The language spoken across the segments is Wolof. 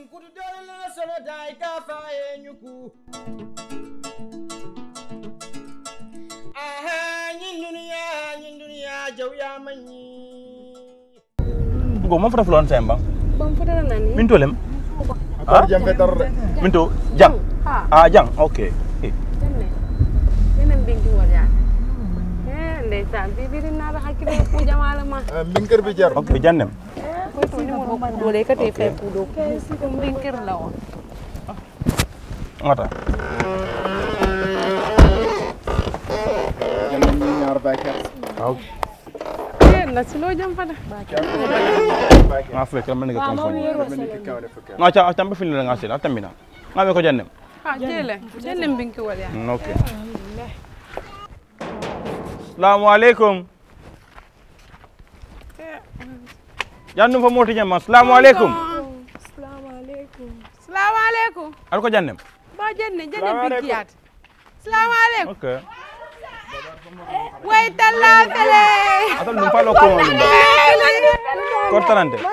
kutu dole la sono dai ka fa nyuku aha nyin dunia jaw ya manyi go mo fata fulon semba bam fata nani minto lem jam fetar minto jang jang okay nenen bingi wala ndeysaan bibiri na da hakile ku jamala ma binkër bi jar okay jannem ko to ni mo ko dole ka te fe ku do si ko binkër la won ngata jannem ni ñaar bakar na silo jam fada nga fe kam nga konfoni nga cha tambe fin la nga sila tambina nga me ko jannem jele bingi wala okay Assalamu alaikum. Jannum fa moti jam. Assalamu alaikum. Assalamu alaikum. Assalamu alaikum. Al ko jannem. Ba janne bigiyat. Assalamu alaikum. Okay. Way talla fele. Atal dum fa lo ko mo. Kortanante.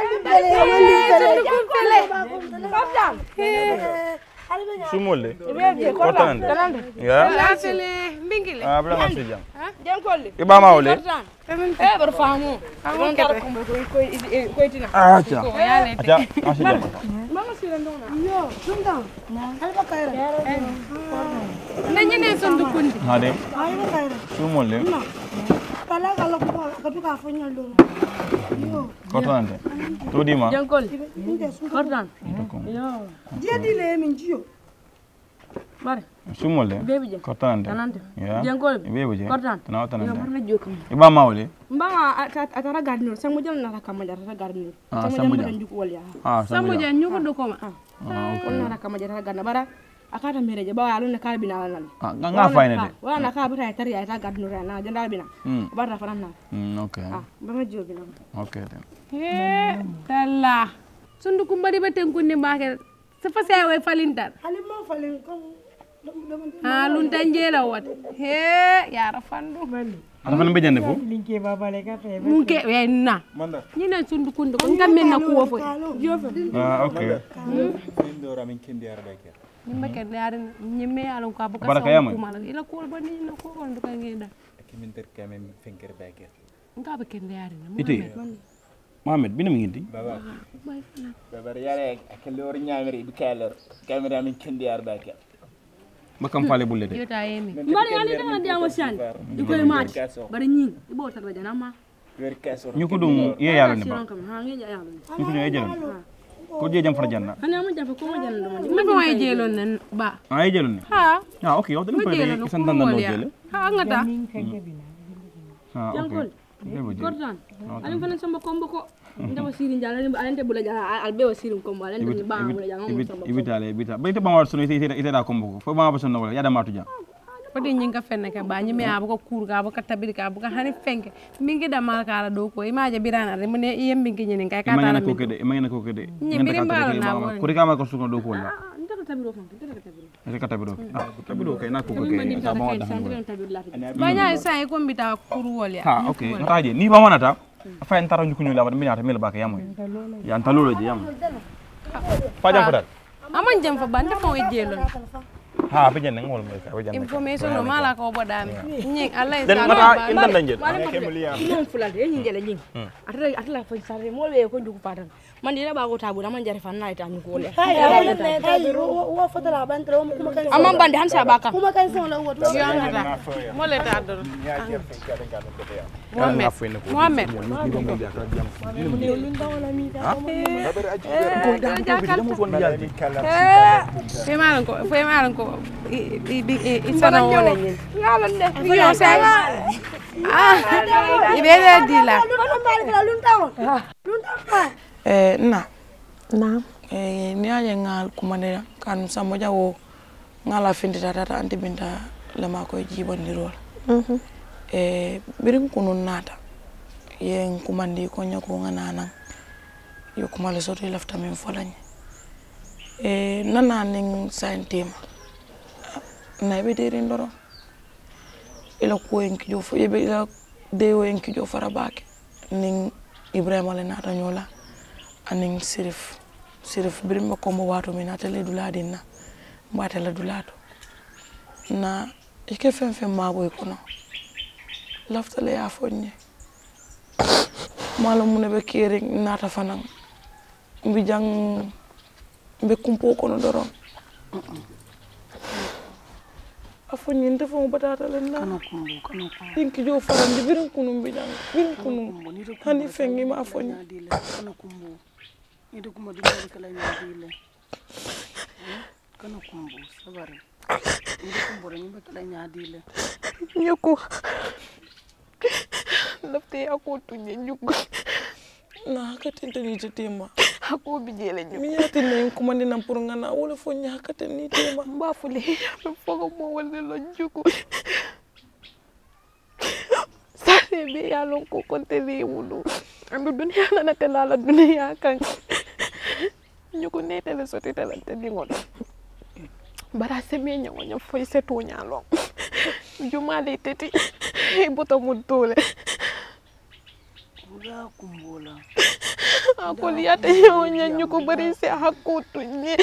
Sumole. Kortanante. Ya. La fele bingile. Bla nga sijam. Jankolli. Iba mawle. bar famu. Amon kete ko itina. Acha. Yale. Acha, asijam. Mama sila ndona. Yo, sunda. Alba kaira. Nanyene sondu kundi. Hade. Alba kaira. Sumole. Kala kala ko ka fanya ndo. Yo. Kortanante. To dima. Jankolli. Nde sunda. Kordan. Yo. Dia dile min jiyo. Bare. Sumole. Bebije. Kortanante. Tanante. Ya. Jankolli. Bebije. Kordan. Tanaw tanante. Barna jokam. Iba mawle. Mbanga atara gardenir sang mujal na rakama jara gardenir. Sang mujal. Njuk wal ya. Sang mujal. Nyuko do koma. Okay. On na rakama jara gardenir bara akata mereje ba ya lonna kal bina lan. Nga fayne de. Wala ka bata tar ya ta gardenir na janda bina. Bara faran na. Okay. Barna jogi na. Okay then. He talla. Sundu kumbari baten kunni make. Safa sai way falintar. Halima falin ko. Lun tanjela wat. He ya rafandu. Ana fan be jande fu? Linke baba le ka fe. Munke we na. Ni na sundu kundu ko ngamen na ko fo. Jofa. Okay. ndora min kendi arda ke Nimba ke yar nyimme alon ko abuka Baraka yama. ila ko ba ni na ko on do ka ngeda. min ter kamen fenker baker Nga ba ke yar ni. Ite. Mohamed binam ngindi. baba baba yare akelor nyaamere bi kalor kamera min kendi arda ke Bakam fale bulle de. Yota yemi. Mbari ani dama dia mo shan. Iko e match. Bari nyi ibo ta raja na ma. wer kaso Nyuko dum ye yalla ne ba. Ha ngi ya yalla. Nyuko ye jelon. Ko je jam far janna. Hani amu jafa ko mo janna do ma. Ma ko way jelon nan ba. Ye jelon ne. Ha. Okay, o dum ko de san dan do jele. Ha ngata. Okay. Kordan. Ani fana samba kombo ko. Ndawa sirin jala ni alante bula jala albe wa sirin kombo alante ni ba bula jala mo samba. Ibitale ibita. Ba ite ba war sunu ite da kombo ko. Fo ba ba sunu wala ya da matu ja. Padi nyinga fenne ke ba nyime abuko kurga abuka tabirika abuka hani fenke mingi da mal kala do ko imaje birana re mune iyem bingi nyinin kay kata la imagina ko kede nyimbi mbalo na woni ko rika ma ko suko do ko wala ndaka tabiro fanke ndaka tabiro rika tabiro kay na ko kay ta ba wada banya isa e ko mbita kuru wol ya ha okay ngataje ni ba wonata fa en taro nyukunyu la minata mel ba ka yamoy ya antalolo je yam fa jam fadat aman jam fa bande fo e jelon ha be jenne ngol mo ka be jenne information no mala ko bodami nying allah den mata indan danjel non fulade e nyingele nying atala fa sarre mo we ko ndugu patan man dina ba ko tabu man jare fan na ita ñu ko le wa fatala ban tra kuma kan amman bande han sa baka kuma kan son la wo to yo ngata mo le ta do Mohamed Fue malan ko isana wona nyin ngalan de yo senga ibele dila na ni aje ngal kumane kan samo jawo ngala findita tata anti binta lama ko jibondirol birin kunun nata yen kumandi ko nyako ngana yo kumale soto lafta min folanye nana ning saintima na be derin doro ila ko en kijo fo yebe ila dewo en kijo farabake ning Ibrahima le nata nyola aning Sirif sirif birimba kombo wato min atele duladin na mbatela dulato na ike fen maboy kono laftale ya fonye mala mune be kere nata fanan mbi jang mbe kumpo kono doron afonye ndefo mo batata len na kana kumbo dinki jo faran di birin kunu mbi jang birin kunu hani fengi ma afonye kana kumbo ni de kuma dum kala nyaadile kana kumbo sabare ni de kumbo ni be kala nyaadile nyuku lafte ako tunye nyuku na hakatente ni tema hako bijele nyuku mi yati na kuma ni nampurunga na wala fonya hakate ni tema mbafule fogo mo wala lo nyuku sare be yalo ko konteli wulu andu dunya na telala dunya kan nyuku netele sotitela tedingon bara seme nyango foy seto nyalo jumale teti boto mutule ula kumbola akoli ate yonya nyuko bari se hakutu nye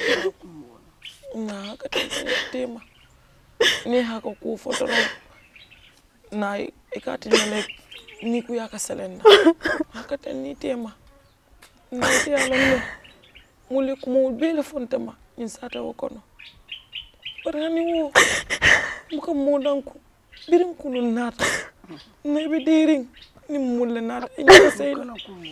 na katema ni hako ku fotoro na ikati nyale ni ku yaka selenda hakata ni tema na te alonno muli ku mo bele fontama insata wokono barani wo muka modanku birin kunu nata na be diring ni mulle nata ina sey kana kumbo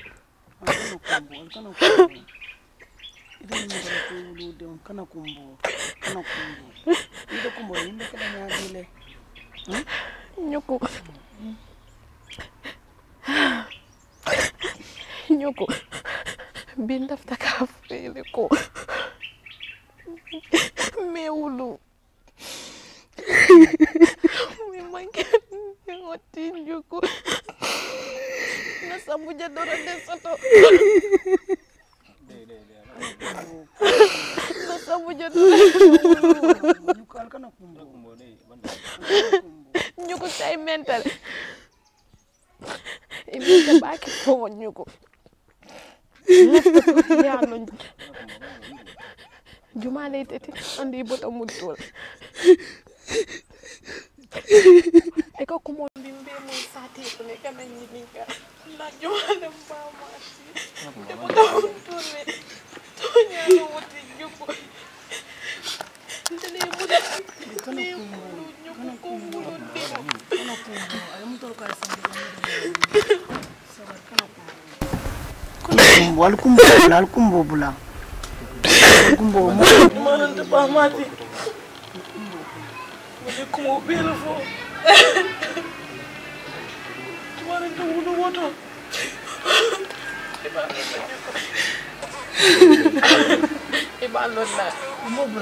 idan ni ba ko lu de kana kumbo ida kumbo ni be kala nyaadile nyuko binda ftaka fele ko meulu mi manke ngoti nyuko na sambuja dora de soto na sambuja dora nyuko kana kumbo nyuko say mental ibita baki ko nyuko ya no jumale tete andi boto mutul eko kumo bimbe mo sati ko ne kana nyibinga na jumale mama si boto mutul me tonya no woti nyuko ndele muda kana kumbo kana kumbo ay mutul ka sambe sabar kana kumbo alkumbo bula kumbo manante ba mati wala kumo bela fo manante wulu woto ibalonna mbobula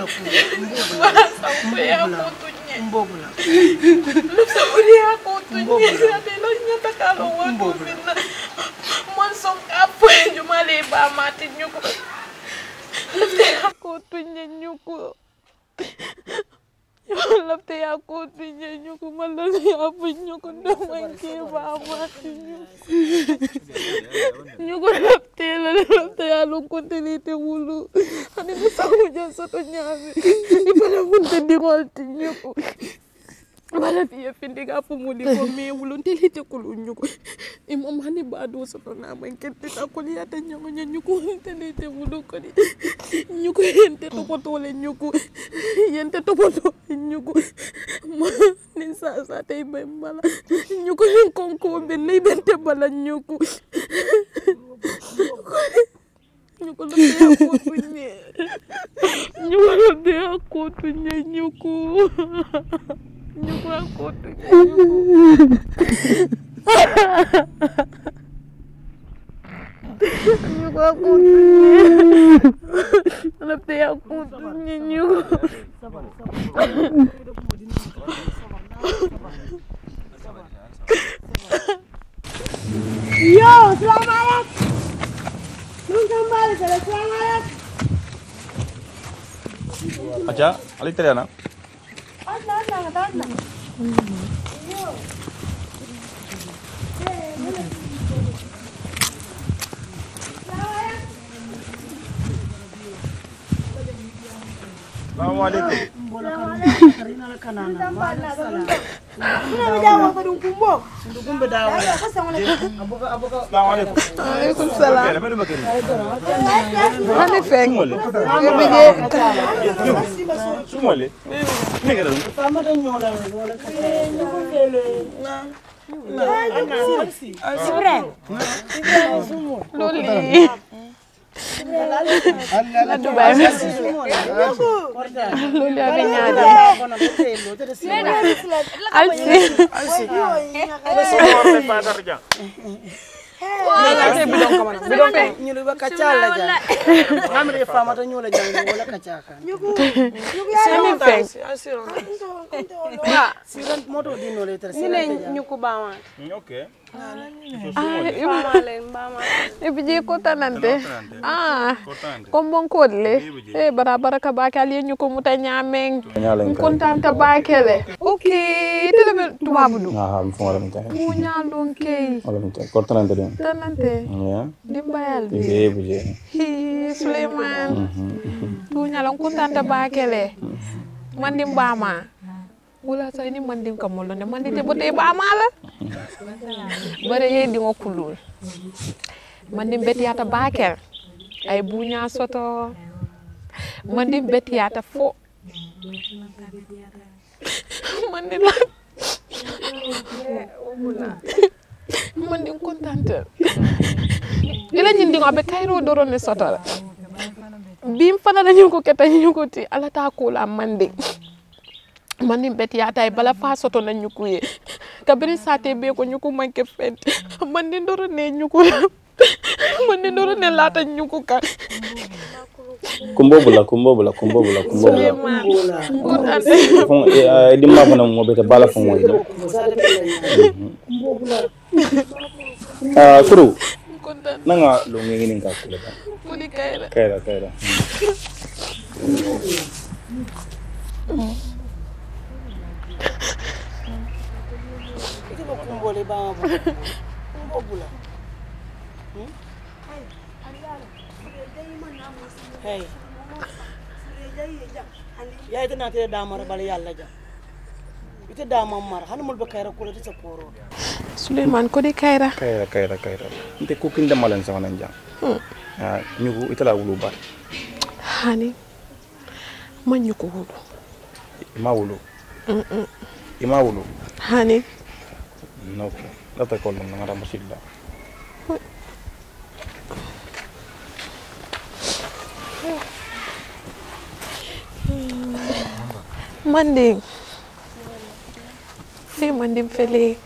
mbobula lupsa buriya ko tunye ade lo nyata kalo woto minna mon som apo jumale ba mati nyuko lupsa ko tunye nyuko lupsa ya ko tunye nyuko malali apo nyuko ndamanke ba mati nyuko lupsa ya lo kontelite wulu ani sahuja soto nyame ipala munte dingol nyuko wala fiye findiga pumuli ko me wuluntelite kulunyuko imam hani badu soto na mankete takoli ata nyama nyuko telite wuluko di nyuko yente topotole nyuko yente topoto nyuko nin sa tay bembala nyuko yin konko be ne bente bala nyuko nyuko lo te ko tunye nyuko lo te ko tunye nyuko nyuko ko tunye nyuko ko tunye lo te ko tunye nyuko Yo, selamat malam. Kembali ke selamat. acha ali terena Ada. Waalaikum salam. Ani feng. Sumole. Nigga. Loli. La Dubai. Loli abi ñaade. Alsi. bidon pe nyulu ba kacala ja ngamre famata nyula jangu wala kacaka Ani feng. siran moto dino le tersi nyuku bawa Okay. Ibije ko tanante. Kombon kodle. Barabara ka bakali nyuko muta nyameng. Kontanta bakele. Okay, tele tubabu. I'm from Alamita. Munya lonke. Alamita. Kortanante den. Tanante. Yeah. Dimbayal. Buje. Hi Suleiman. Tunya long kontanta bakele. Mandim bama. Wala sa ini mandim kamolo ne mandi te bote bama la. Bare ye di ngokulul. Mandim betiata bakel. Ay bunya soto. Mandim betiata fo. Mandim la. Mandim kontante. Ila nyindi ngabe kairo doro ne soto la. Bim fana dañu ko keta ñu ko ti ala ta ko la mandi. Mani beti ata bala fa soto na nyukuye kabiri sate be ko nyuku manke fet mandi ndoro ne nyuku mandi ndoro ne lata nyuku ka kumbobula fon di ma fana mo beta bala fon mo kuru nanga lo ngi ngi ka kula mudi kayra kayra kumbole ba kumbobula hey ya ita na te damar bal yalla ja ita damar mar hanumul ba kayra kula ta koro Suleiman ko di kayra nte ko kinda malen sa wana jang nyugo ita la wulu ba hani man nyuko wulu ima wulu hani no data ko non ngara musilla manding si manding fele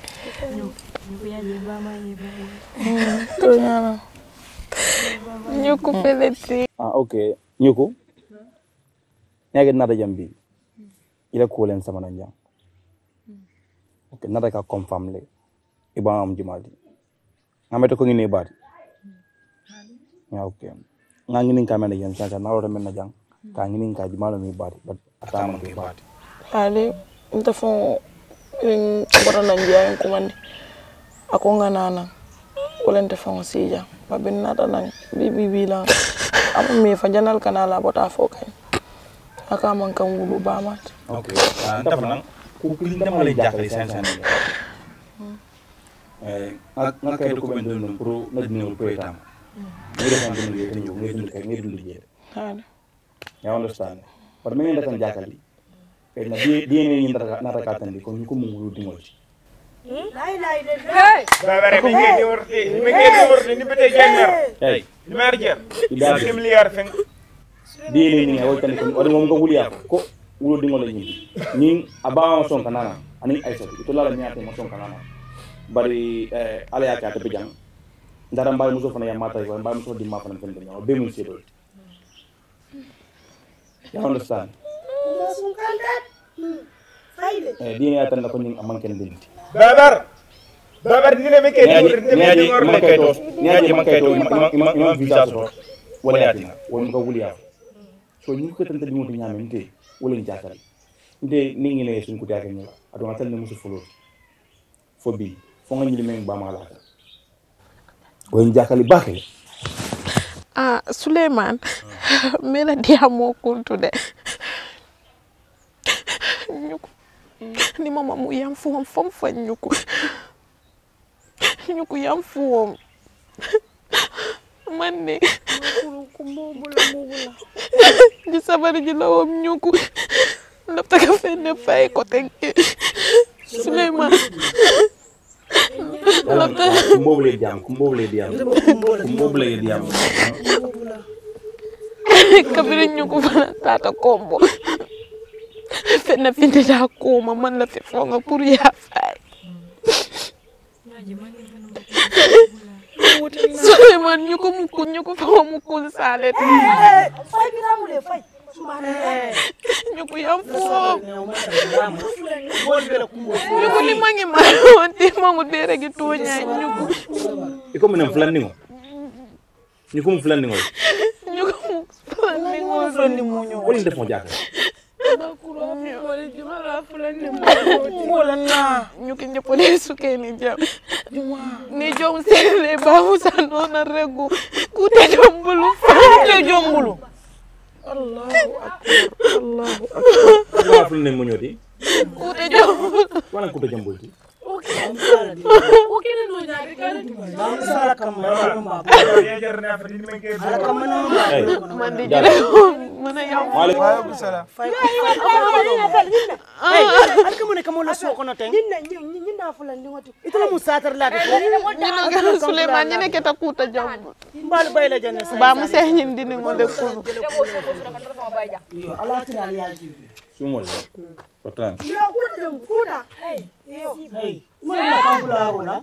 nyuko fele ti okay nyuko nyage nada jambi ila ko len sama nan jang okay nada ka confirm le iba am jumadi ngamete ko ngine baati ya okay ngani ka mena yen saka na ro men na jang ka ngini ka jumalo mi baati but atama ke baati ale nta fo bora na njiya ko mande ako nganana ko lente fo sija babin nata nan bibi la am mi fa janal kanala bota fo kay aka man kan wulu ba mat okay dafa nan ku dama lay jaxali 500 nga kay ko ben don pro na dinu ko etam ngi defan dinu ye ñu ngi dund kay ngi dund je hala ya understand par men da kan jaxali kay na di ne ñi na ta katan di ko ñu ko mu wulu dingol ci babare mi ngi worti ni bete jenner hey merger ida milliard feng di ne ni ngol tan ko o mo ko wuliya ko wulu dingol ñi ñi aba son kanana ani ay so to la ñaate mo son kanana bari ala ya ka to bijang ndara mbay muso fana ya mata ko mbay muso di ma fana fen do be mun sedo you understand di ne atan ko ñing aman ken binti babar ni le meke ñaaji man kay to imam visa so wala yatina won ko wuliya so ñu ko tan tan mo ñame nte wala ñu jaakal nte ni ngi lay sun ko jaakal ñu adu atal ni musu fulo fo bi fo nga ñi men ba mala ko ñu jaakali bakale Suleiman mela dia mo kuntu de nyuku ni mama mu yam fom fom fa nyuku nyuku yam fom man ne ko mobula di sabari ji lawam nyuku lafta ka fenne fay ko tenke Sulaiman lafta kumbole diam kabiri nyuku fana tata kombo fenne finde da koma man la fe fonga pour ya fay Sulaiman nyuku fa mukul salet fay bi ramule fay nyuku yam fo nyuku ni mangi ma wonti mangu dere gi tonya nyuku iko mena flandingo nyuku mu flandingo nyuku flandingo woni def mo jaaka nyuki njepole suke ni jam ni jom sele ba musa nona regu kute jombulu fa jombulu Allahu akbar wa fulne mo nyodi kute jombulu wala kute jombulu okay no jari kare sala kam ma mandi jere mana yaw waalaikum salam fay alkamune kamo la so kono ten nyinna fulandi ngoti itala musatar la nyina Sulaiman nyine keta kuta jombulu mbal bayla jane sa ba mu sey ñin dini mo de ko Allah tinal yaji sumol potan yo kuda hey mana kankula wala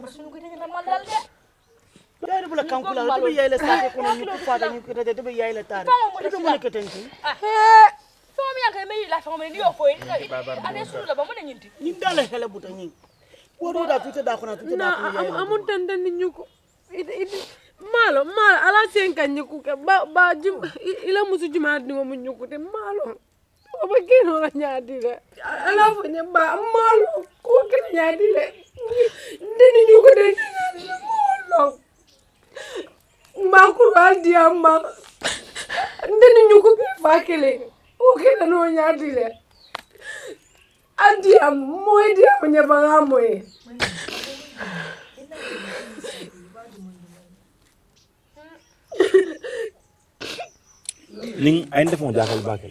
dai bula kankula to yele sa ko no ko fada ni ko de be yele tare to mo ke tenki so mi yakay may la fama ni yo foy ane sulu la ba mo nyinti ni dala hele buta ni wodo da tuta da ko na tuta da ko amun tandan ni ñuko malo ala senka ñuko ke ba jum ila musu juma di mo ñuko te malo o ba kino la ñaadi de ala fo ne ba malo ko ke ñaadi le ndeni ñuko de malo ma ko aldi amma ndeni ñuko be fa kele o ke no ñaadi le aldi am moy di am ñaba nga moy ning ay def mo jaakal bakal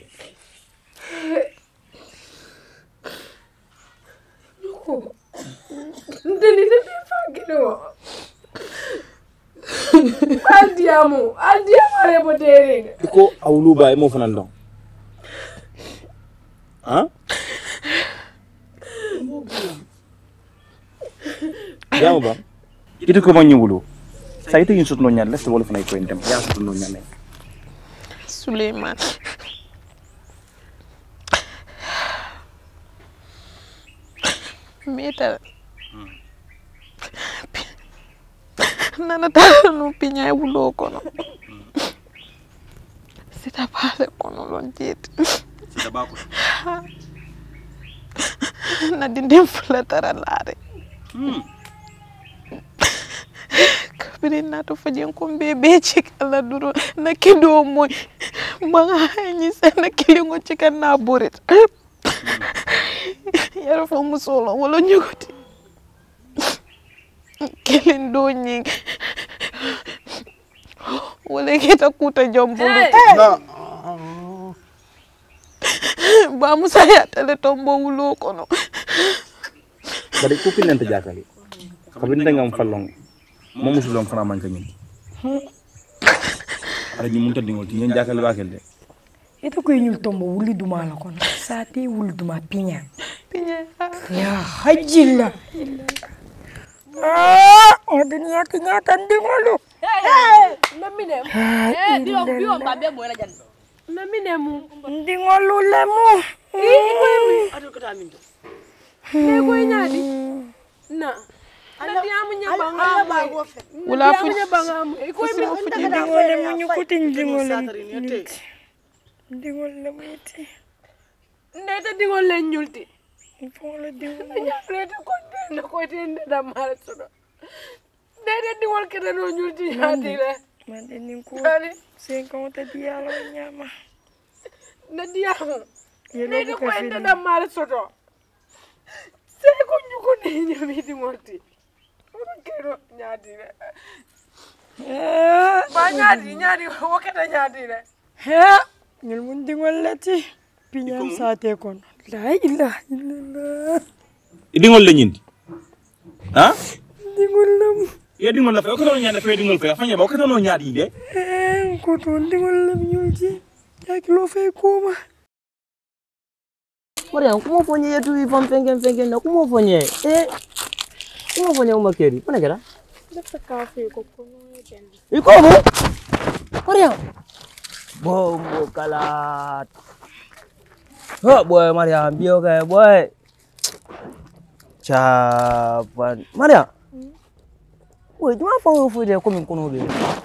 ndeni de fa kele wo aldiamu re bo tere ko awlu bay mo fanan don ah jamu ba itu ko man ñewulu sa ite yin sutno ñal leste wala fanay ko dem ya sutno ñal Sulaiman meta nana tano pinya wulo kono sita pale kono lonjit sita ba ko na dindem fula taralare kabiri na to fajen ko bebe cikala duro na kido moy manga ni sana kilingo cikan na boret yaro fo musolo wala ñugoti kelen do ñi wala kita kuta jombulu ba musa ya tele tombo wulo kono bari ko pinante jakali kabin ngam fallong mo musulon fana man kany ara ni munta dingol ti ñen jakali bakel de ito ko ñul tombo wuli duma la kono saati wuli duma pinya ya hajilla o dunia kinya tandingolo namine biyo babe mo la jan namine mu ndingolo lemu adu ko taminto ne ko ñaadi na ndiamu ñabanga wala fu ñabanga ko ndingolo mu ñukuti ndingolo ndingolo lemu ite ndeta dingol le ñulti folo dingolo ndeta ko na ko tende da mara sodo ndeta dingol kete no ñulti ñaadi le man de nin ko sen ko ta dialo nyama na diamu yelo ndeta ko ko tende da mara sodo sai ko nyuko ne nyami di morti kero nyadi le ba nyadi wakata nyadi le he ngel mun dingol lati pinyam sate kon la ilaha illallah dingol la ñindi ha dingol lam ya dingol la fa ko no ñande fe dingol fa fanya ba ko no ñaadi de ko to dingol lam ñulti ak lo fay koma Mariam kuma fonye yetu ifam fengen na kuma fonye kuma fonye umakeri mana kera Dafa kafe ko kono yetendi. iko mo Mariam bombo kalat boy Mariam bio kayak boy capan Mariam boy cuma fango fude ko min kono be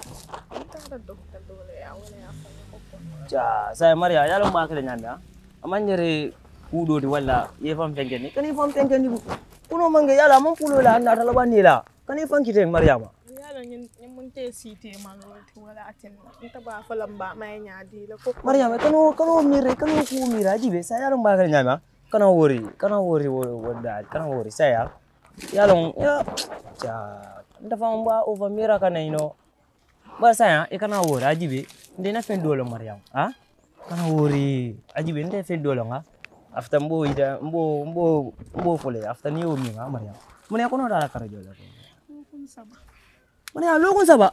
saya Mariam ya lo mbakale nyanda amanjere kudo di wala ye fam fengeni kan fam fengeni kuno mange yala mon pulo la na tala banila kan fam kiteng Mariama Yala ñun mun te cité maloti wala aten nta ba fa lamba may ñaadi la ko Mariama kano mire kano ku mira jibe saya yalo mbakale nyama kana wori wada kana wori saya yalo ya ja nda fam ba over mira kana ino ba saya e kana wori ajibe ndena fen dolo Mariam ha kana wori ajibe ndena fen dolo nga after mbo ida mbo fole after ni omi nga Mariam mune ko no dala karajo la kun saba mune lo kun saba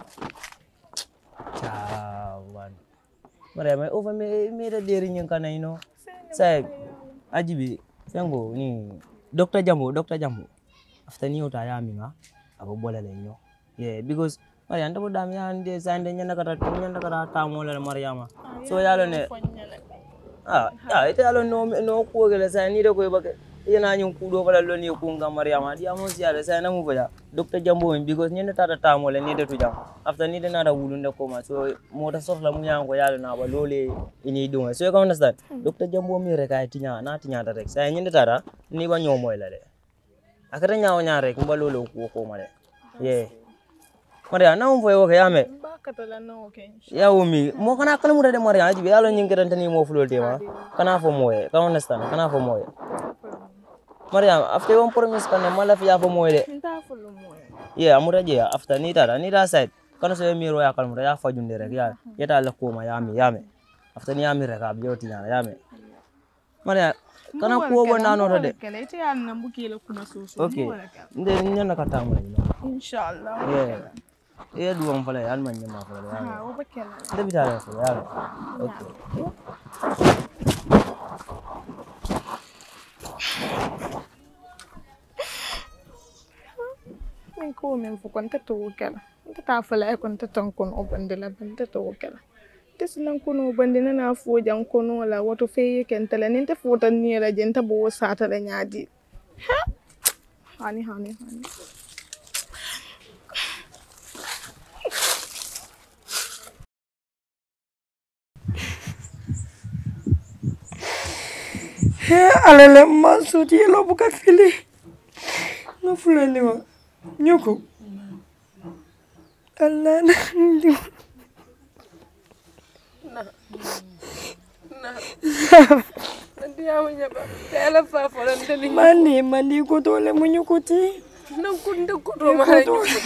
chawan Mariam over me da deri nyen kana ino sai ajibi fengo ni Dr. Jambo after ni ota ya mi nga abo bola le nyo yeah because Mariam ndabo dam ya ande sande nyanda kata ta mo la Mariama so yalo ne ite alo no ko gele sa ni de ko ba yana nyun kudo bala lo ni ko ngam Mariama dia mo si ala sa na mu baya Dr. Jambo because ni ta mo le ni de tujam after ni de na da wulunde ko ma so mo ta sorla mu yang ko yalo na ba lole ini dunga so you understand Dr. Jambo mi reka tinya ta rek sa ni de tara ni ba nyomoy la de akata nyaaw nya rek mba lolo ko ma de yeah Mariam na mo foyo ko yame bakata no ke ya umi mo kana mu de Mariam ajibe yalo nyingirante ni mo fulol tema kana fo moye ka understand kana fo moye Mariam after one promise kana mala fi ya fo moye de nta fulu moy yeah amura je after ni da side kana so miro ya kalmu ya fa junde rek ya yeta la ko ma yame after ni yame rek ab yoti nya yame Mariam kana ko wona no de kele te yal na mbukile kuna soso okay nde nyana ka tamu inshallah yeah duwam fala yal man nyama fala ha o bakela nde bitala fala yal okay min ko min fu kon ta to kala ta fala e kon ta ton kon o bandela ban ta to kala teslan kono bandina na fo jan kono la woto feye ken tala ninte fotan ni la jenta bo sata la nyaadi ha hani alele masuti lo buka fili no fulani wa nyoko Allah na Nanti aku nyapa. Tela fa for ndeli. Mandi ko tole munyukuti. Nakunda kudo mara.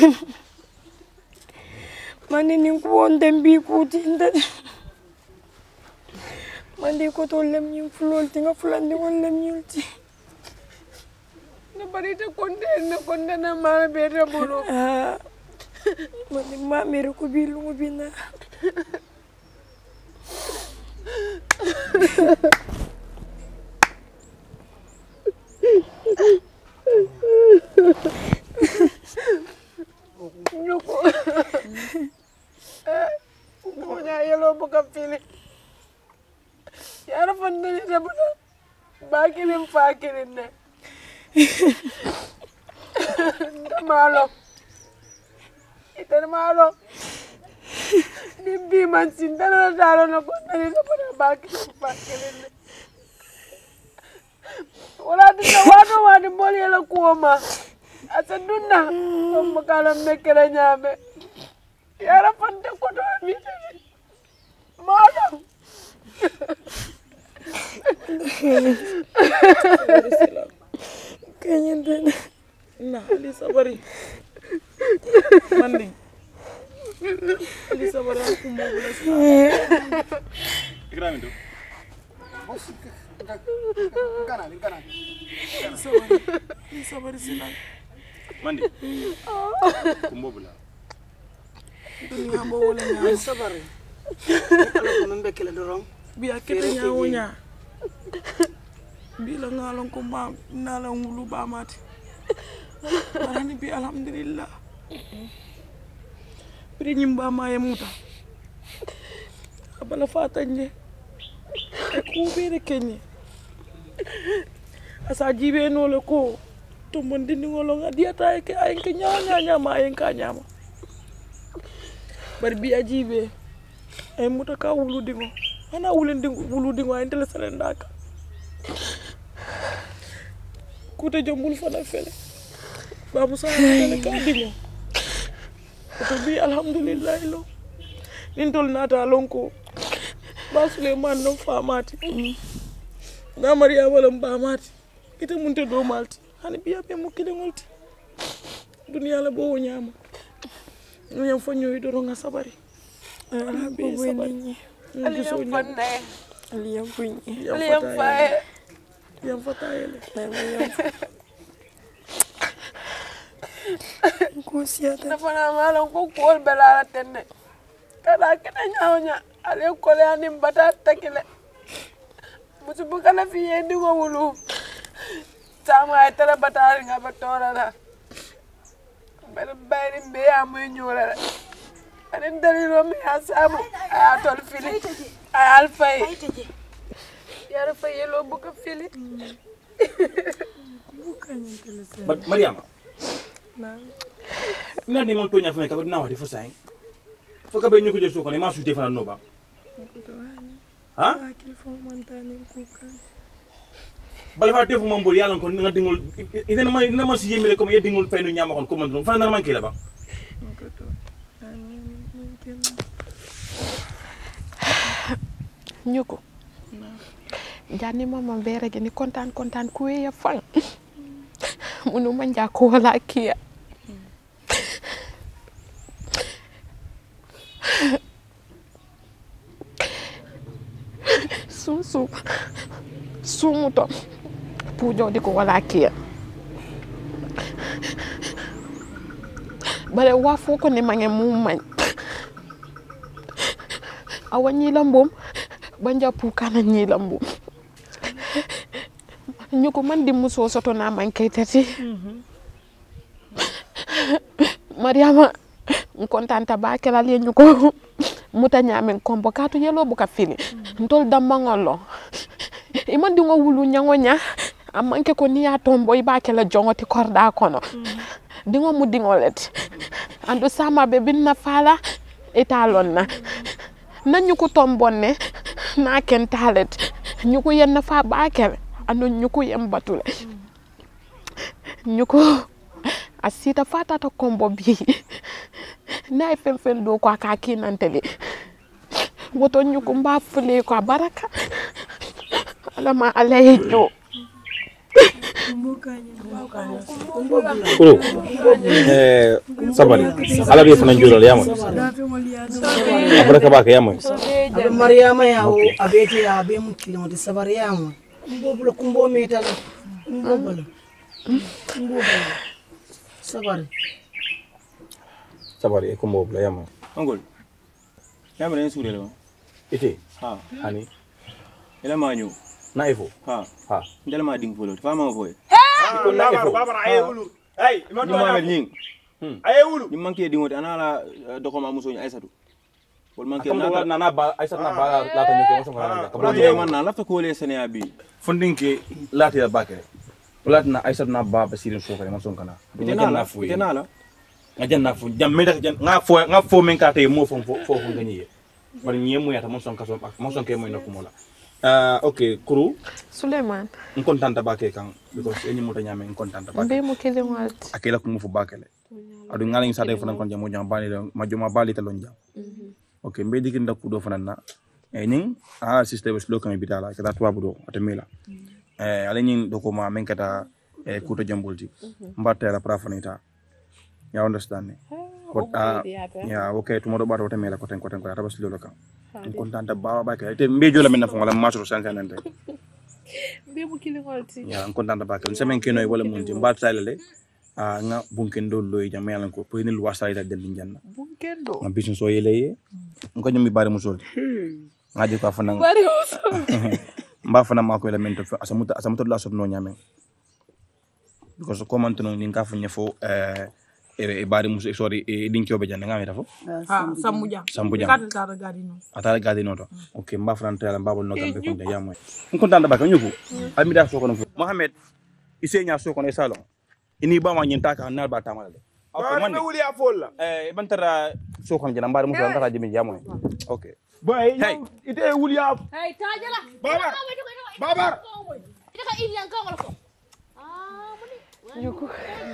Mani ni ko ndembi kuti ndade. Mandi ko tole mnyu fulol tinga fulandi wala mnyulti. Ne barita konde na mara bere bolo. Mani ma mere ko bilu mo bina. Nyoko. Punya yelo buka pilih. Yara pandai sabuna. Bakirin fakirin ne. Malo. Itu malo. Nimbi mansin tanah daro na pandai sabuna bakirin fakirin ne. Wala din na wano boli ala kuoma. Asa dunna makalam mekera nyame. Yara pande ko do mi. Malo. kañente na ali sabari mandi ali sabari aku mau belas Ikram itu. sabari sinan Mandi. Kumbobula. dunia bo wala nya sabari ala ko membe kele dorong biya kete nyawonya bila ngalon ko ma nala ngulu ba mati barani bi alhamdulillah pri nyimba ma muta abala fatanje e ko bere kenye asa jibe no le ko to mondi ni ngolo ngadiata e ke ay ke nyanya ma ay ka nyama bar bi ajibe ay muta ka wulu dingo ana wulu dingo ay tele salendaka kuta jombul fana fele ba musa tele ka dingo to bi alhamdulillah lo nintol nata lonko ba Suleiman no famati na Maria wala mbamati ite munte do malti hani biya be mo kide ngolti dunia la bo nyama ñam fa ñoy do nga sabari ala be sabari Aliyam fanne. aliyam fuñ Aliyam faye. yam fatayele ko siata Dafa na malam ko kol belala tenne. Kada kena nyawnya. Ale kole ani mbata takile. Musu bukana fi yendi ko wulu. Sama ay tara batari nga batora la. Bel bayri be amoy ñola la. Ani dalilo mi asabu ay atol fili. Ay alfay. Yara fay yelo buka fili. Mariama. Na ni mon tonya fene ka na wadi fo sai. Fo ka be nyuko je so ko ne ma su te fana no ba. Ha? Bal fa defu mambol yalla ko nga dingol ina ma si yemile ko ye dingol penu nyama kon ko man fa na man ki la ba. Nyuko. Jani mama bere gini kontan kuwe ya fang. Munu manja ko wala kia. Sumuto. Pujo di ko wala kia. Bare wafu ko ni mange mumman. Awanyi lambom. Banja pukana nyilambu nyuko man di muso soto na man kay tati Mariama kontanta ba kala le nyuko muta nyamen kombo katu yelo buka fini ntol damma ngolo iman di wulu nyangonya amanke ko niya tombo iba kala jongoti korda kono dingo mu dingolet andu sama be binna fala etalon na nyuko tombonne na ken talet nyuko yenna fa bakel anu nyuko yem batule nyuko asita fata to kombo bi na fem do ko aka kinantele woto nyuko mba fule ko baraka alama alayjo Kuro. Sabari. Ala be fana jurol yamo. Abaraka ba ka yamo. abe Mariama ya o abete ya abe mukilo de sabari yamo mbobula kumbo metala mbobula Sabari e kumbo bla yamo. Angol. Yamo ren sure lo. Ite. Ha. Hani. Ela manyu. Na ifo. Ha. Ha. Ndela ma ding folo. Fa ma foye. Ko na ifo. Baba ay wulu. Hey, Ni ma ning. Ay wulu. Ni manke dingote anala dokoma muso ni Aisatu. Wol manke na ba Aisatu na ba la ta nyoko so ngala. Kabla je man na lafta ko le sene abi. Fundinke lati ya bakere. Lati na Aisatu na ba basirin so kare man son kana. Tenala. Tenala. Ngajanna fu jamme da nga fo men ka tay mo fo ngani bari nyemu ya ta mon son kaso mon son ke mo nokumola okay kuru Suleiman kontanta ba ke kan because eni muta nyame kontanta ba be mo kele walt akela ko mo fu bakele adu ngala ngi sade fana kon jamo jam bali ma joma bali talon jam okay mbe dikin da kudo fana na eni system slow kan bitala kata tuwa budo atamela ale nyin doko ma men kata kuto jambolti mbattera prafanita ya understand ne ko ya okay tumodo bato wata mela ko ten ko tabas lolo kan kontanta baba ba ka te mbejo la men na wala matro sankanante be bu kili ngolti ya kontanta ba kan semen kenoy wala munti mbattala le nga bunkendo loy jam yalla ko poyni lu wasayta del janna bunkendo nga bisun so yeleye ko nyumi bari musol ngadi ko afana bari musol mba fana mako elemento asamuto la sot no nyame because comment no ni ka fanya fo e bari muso sorry e dinki obe janna ngami tafo sambuja atara gadi no to okay mba fana tala babol no gambe ko ya moy ko tanda ba ka nyugo amida so ko no Mohamed isenya so ko no salon ini ba ma nyenta ka na ba tamala de okay man wuli afolla bantara so ko jana mbar muso ngata jimi ya moy okay boy ite wuli af hey tajala babar ite ka ilian ka wala ko yuko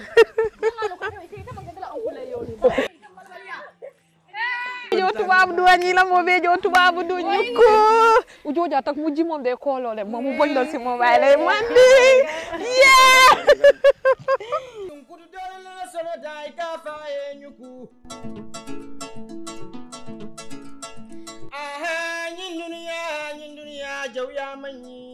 jo tubabu du anyila mo be jo tubabu du nyuko ujo ja tak mu jimom de ko lole mo mu bondo si mo bayle mandi yeah kudu dole na solo dai ka fa nyuku aha nyin dunya jaw ya manyi